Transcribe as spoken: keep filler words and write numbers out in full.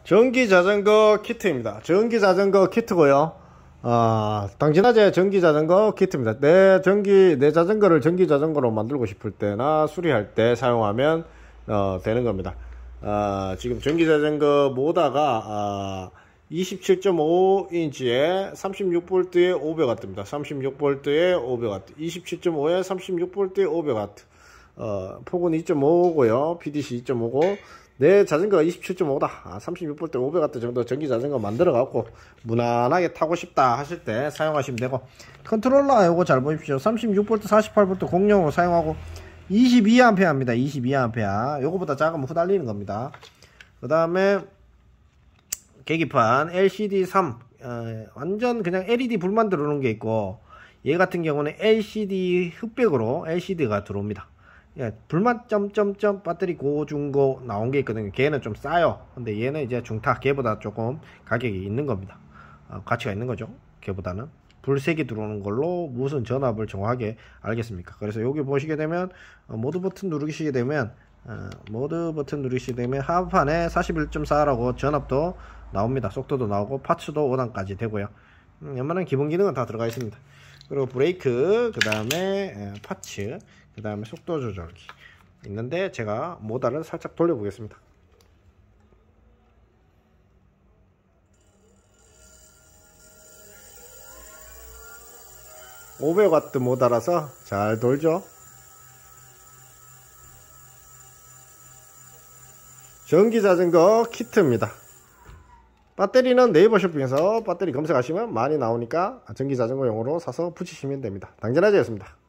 전기자전거 키트입니다. 전기자전거 키트고요. 어, 당진화재 전기자전거 키트입니다. 내 전기 내 자전거를 전기자전거로 만들고 싶을 때나 수리할 때 사용하면 어, 되는 겁니다. 어, 지금 전기자전거 모다가 어, 이십칠 점 오 인치에 삼십육 볼트에 오백 와트입니다. 삼십육 볼트에 오백 와트, 이십칠 점 오에 삼십육 볼트에 오백 와트. 어, 폭은 이 점 오고요. 피디씨 이 점 오고 내 자전거가 이십칠 점 오다. 아, 삼십육 볼트 오백 와트 정도 전기 자전거 만들어 갖고 무난하게 타고 싶다 하실 때 사용하시면 되고, 컨트롤러 요거 잘 보십시오. 삼십육 볼트 사십팔 볼트 공용으로 사용하고 이십이 암페어입니다. 이십이 암페어. 요거보다 작으면 후달리는 겁니다. 그 다음에 계기판 엘시디 삼, 어, 완전 그냥 엘이디 불만 들어오는 게 있고, 얘 같은 경우는 엘시디 흑백으로 엘시디가 들어옵니다. 예, 불만 점점점 배터리 고중고 나온 게 있거든요. 걔는 좀 싸요. 근데 얘는 이제 중타, 걔보다 조금 가격이 있는 겁니다. 어, 가치가 있는 거죠. 걔보다는 불색이 들어오는 걸로 무슨 전압을 정확하게 알겠습니까? 그래서 여기 보시게 되면 어, 모드 버튼 누르시게 되면 어, 모드 버튼 누르시게 되면 하부판에 사십일 점 사라고 전압도 나옵니다. 속도도 나오고 파츠도 오 단까지 되고요. 음, 웬만한 기본 기능은 다 들어가 있습니다. 그리고 브레이크, 그 다음에 파츠, 그 다음에 속도 조절기 있는데, 제가 모달을 살짝 돌려 보겠습니다. 오백 와트 모달라서 잘 돌죠. 전기자전거 키트입니다. 배터리는 네이버 쇼핑에서 배터리 검색하시면 많이 나오니까 전기자전거용으로 사서 붙이시면 됩니다. 당진화재였습니다.